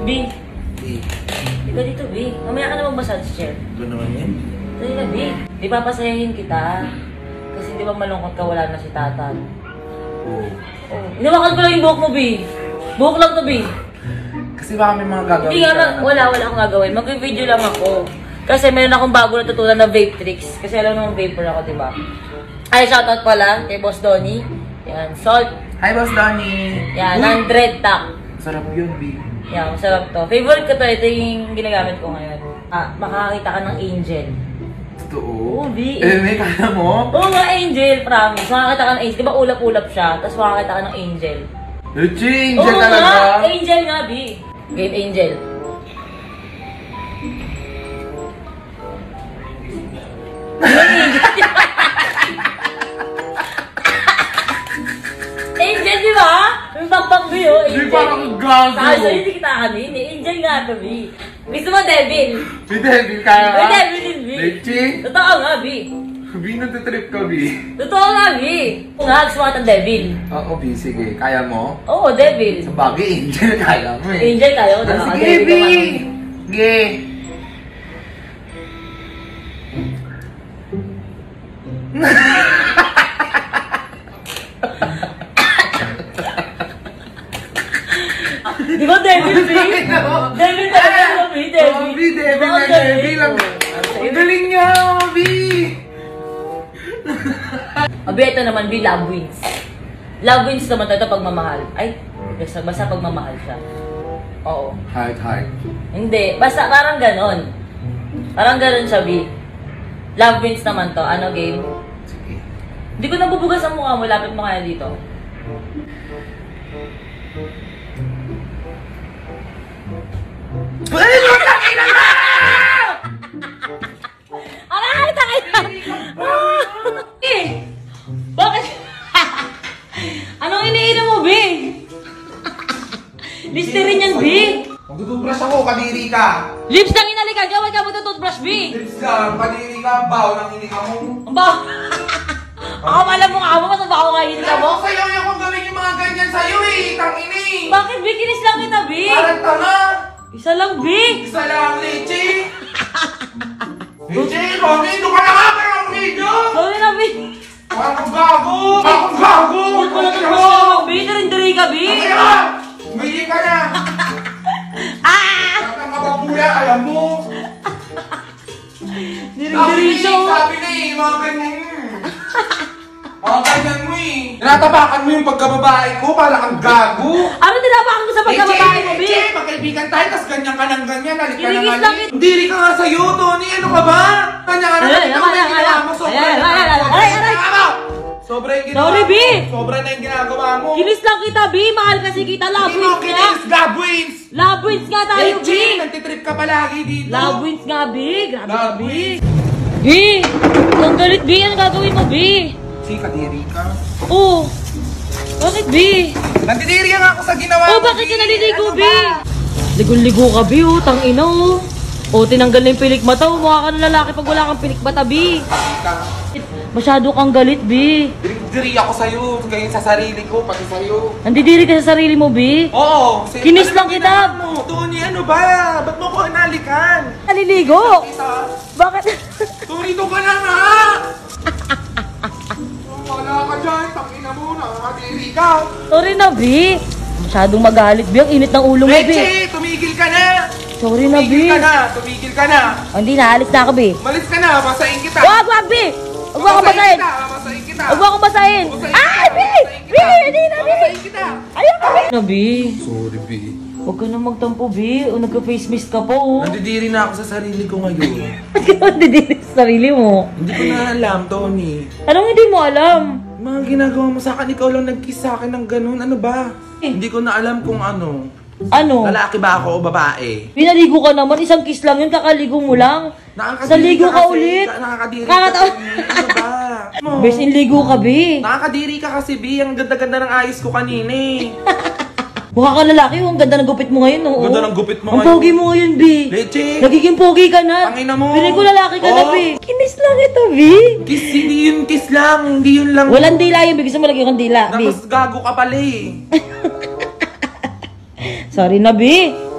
B. Di ka dito, B. Mamaya ka na mag-massage chair. Ito naman yan. Dali na, B. Di papasayahin kita. Kasi di ba malungkot ka, wala na si Tatan. Oo. Oh. Inawakan ko lang yung buhok mo, B. Buhok lang to, B. Kasi baka may mga gagawin Hindi nga, wala akong gagawin. Mag-video lang ako. Kasi meron akong bago natutunan na vape tricks. Kasi alam naman vapor ako, di ba? Ay, shoutout pala kay Boss Donnie. Yan, salt. Hi, Boss Donnie! Yan, 100 tak. Sarap yun, B. Yan, masarap to. Favorite ko to. Ito yung ginagamit ko ngayon. Makakakita ka ng angel. Totoo? Oo, B. May kaya mo? Oo nga, angel, promise. Makakita ka ng angel. Di ba ulap-ulap siya? Tapos makakita ka ng angel. Luchi! Oo Angel talaga? nga, angel nga, B. Game angel. Angel, di ba? Yung pagpag B, oh. Hindi, parang gago. Sabi hindi kita kanini. Angel nga to, B. Gusto mo, devil? May devil kaya ka? May devil din, B. Luchi! Totoo nga, B. B, natitrip ka, B. Totoo nga, B. Kung nga, gusto mo ka ng devil. Oo, B, sige. Kaya mo? Oo, devil. Sa bagay, angel, kaya mo eh. Angel tayo, di ba? Sige, B! Sige! Di ba devil, B? Devil talaga, B. Devil. Oh, B, devil na devil. Ang galing niya, B! Abi, ito naman, B, love wins. Love wins naman ito pagmamahal. Ay, basta pagmamahal siya. Oo. Heart, heart. Hindi, basta parang ganon. Parang ganon siya, B. Love wins naman to. Ano, game? Sige. Hindi ko nabubugas ang mukha mo. Lapit mo kaya dito. Ay, lutangin na nga! Aray, takay na! Eh! Bakit? Anong iniinom mo, B? Listerine yan, B! Magtututbrush ako, kadiri ka! Lips lang inalikan ka, huwag ka magtutoothbrush, B! Lips ka, kadiri ka, baw ng hininga mo. Ang ba? Ako alam mo nga mo, mas ba ako nga hininga mo? Sa'yo yung kung gawin yung mga ganyan sa'yo eh, tangini! Bakit, B? Kinis lang kita, B! Parang tanga! Isa lang, B! Isa lang, Leche! Leche, Romy, doon ka na nga kayo ang video! Sorry na, B! Parang gago! Parang gago! Huwag mo na mag-brush, B! Narindari ka, B! Ang kaya ka! Umili ka na! Ah! Ang kababuya, alam mo! Narindari siya, oh! Sabi na eh, mga ganyan mga ganyan mo eh! Tinatapakan mo yung pagkababae ko, para kang gago! Ano tinapakan mo sa pagkababae mo, B? Che, magkaibigan tayo, tas ganyan ka ng ganyan, halik ka Kinikis naman lang eh. Diri ka nga sa'yo, Tony, ano ka ba? Kanya ka naman, ikaw na yung ginawa mo, sobra Ayan, na ayan, sobra ayan, yung ayan. ginawa mo! Sobra yung ginawa Sorry, mo. B. Sobra na yung ginagawa mo! Kinis lang kita, B! Mahal kasi kita, love Hindi mo wins nga! kinis, gabwins! Love wins nga tayo, B! Che, nagtitrip ka palagi dito! Love wins nga, B! Grabe ka, Love B! wins. B! Ang galit, B! Ano gagawin mo, B? Si, kadiri ka. Oh! Bakit, B? Nandidiri nga ako sa ginawa Oh, mo, bakit ka naliligo, Ano B? ba? Ligo-ligo ka, B, oh. Tangina, oh. Oh, tinanggal na yung pilikmata, oh. Mukha ka ng lalaki pag wala kang pilikmata, B. Masyado kang galit, B. Diri ako sa'yo, ganyan sa sarili ko, pati sa'yo. Nandidiri ka sa sarili mo, B. Oo! Kinis lang bang kita. ginawa mo? Tony, ano ba? Ba't mo ko inalikan? Naliligo? Isa, Bakit? Tony, doon ka na nga! Wala ka dyan, tangina mo, nakakadiri ka. Sorry na, B. Masyadong magalit, B. Ang init ng ulo mo, B. Leche, tumigil ka na! Sorry na, B. Tumigil ka na! Oh, hindi na, alis na ako, B. Malis ka na, basahin kita! Wag, wag, B. Huwag mo akong basahin. Basahin kita! Huwag mo akong basahin. Ay, B. B, hindi na, B. Basahin kita! Ayaw ka, B. Ano, B? Sorry, B. Huwag ka na magtampo, B. O, nagka-face mist ka pa, oh. Nandidiri na ako sa sarili ko ngayon. Ba't ka nandidiri sa sarili mo? Hindi ko na alam, Tony. Anong hindi mo alam? Mga ginagawa mo sa akin, ikaw lang nag-kiss sa akin ng ganun. Ano ba? Hindi ko na alam kung ano. Ano? Lalaki ba ako o babae? Pinaligo ka naman, isang kiss lang yun, kakaligo mo lang. Sa ligo ka kasi. ulit. Nakakadiri Kakatawa. ka. Ano ba? Best in ligo ka, B. Nakakadiri ka kasi, B. Ang ganda-ganda ng ayos ko kanina eh. Mukha ka lalaki, oh. Ang ganda ng gupit mo ngayon, oh. Ganda ng gupit mo Ang ngayon. pogi mo ngayon, B. Leche! Nagiging pogi ka na. Tangina mo. Pinay ko lalaki ka na, Oh. B. Kinis lang ito, B. Kiss, hindi yun kiss lang. Hindi yun lang. Walang dila yun, B. Gusto mo lagyan kang dila, B. Tapos gago ka pala eh. Sorry na, B.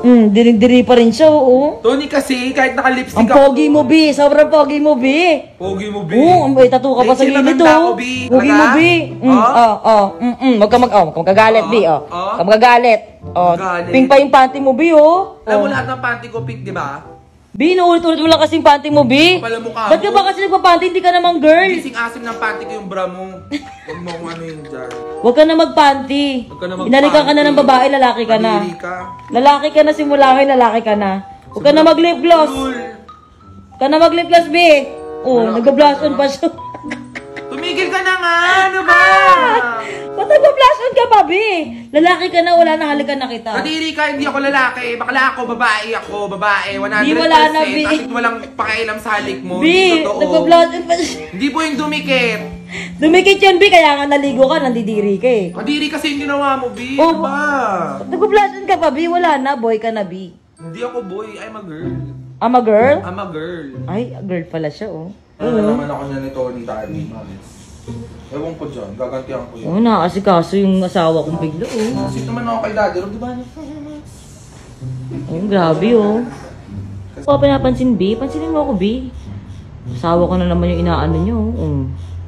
Dirig-diri pa rin siya, oo. Tony kasi, kahit naka-lipstick Ang pogi mo, B. Sobrang pogi mo, B. Pogi mo, B. Oo, may tattoo ka pa sa Sino gilid, maganda oh. ako, B? Pogi mo, Talaga? B. Huwag ka magagalit, B, oh. Oh. Huwag ka magagalit. Oh, Magalit. pink pa yung panty mo, B, oh. Alam mo Oh. lahat ng panty ko pink, di ba? B, naulit-ulit mo lang kasing panty mo, B. Kapal ang mukha Ba't ka mo. ba kasi nagpa-panty? Hindi ka namang girl. Gising-asim ng panty ko yung bra mo. Huwag mo kung ano yun dyan. Huwag ka na magpanty. Huwag ka na magpanty. Inalikan ka na ng babae, lalaki ka na. Madiri ka. Lalaki ka na simula ngayon, lalaki ka na. Huwag ka na mag-lip gloss. Lul. Huwag ka na mag-lip gloss, B. Oh, Wala. nag-blush on pa siya. Tumigil ka na nga! Ano ba? Ba't nag-blush on ka pa, B? Lalaki ka na, wala na halikan na kita. Madiri ka, hindi ako lalaki. Bakla ako, babae, 100%. Di, wala na, B. Kahit walang pakialam sa halik mo. B, Hindi totoo. nag-blush on pa siya. Hindi po yung dumikit. Dumikit yun, B, kaya nga naligo ka, nandidiri ka eh. Madiri kasi yung ginawa mo, B. Oh. Ano ba? Nag-blush on ka pa, B, wala na, boy ka na, B. Hindi ako boy, I'm a girl. I'm a girl? I'm a girl. Ay, girl pala siya, oh. Ano naman ako niya ni Tony Tani, ewan ko dyan, gagantihan ko yun. Oo, nakasikaso yung asawa kong bigla, oh. Kasi naman ako kay Daddy Rob, di ba? Oh, grabe, oh. Huwag ka pinapansin, B. Pansinin mo ako, B. Asawa ko na naman yung inaano nyo, oh.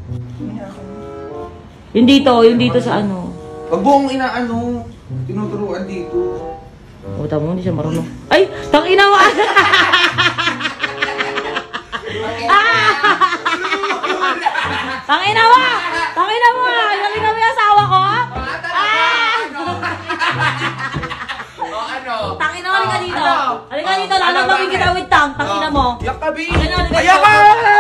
Yung dito sa ano. Wag buong inaano, tinuturuan dito. Oh, tama mo, hindi siya marunong. Ay, tangina mo! Tangina mo! Tangina mo! Tangina mo yung asawa ko? Ano? Tangina mo, halika dito. Ano? Halika dito, lalabagin kita with tongue. Tangina mo. Yak ka, B! Ano, halika Ayak dito. ka!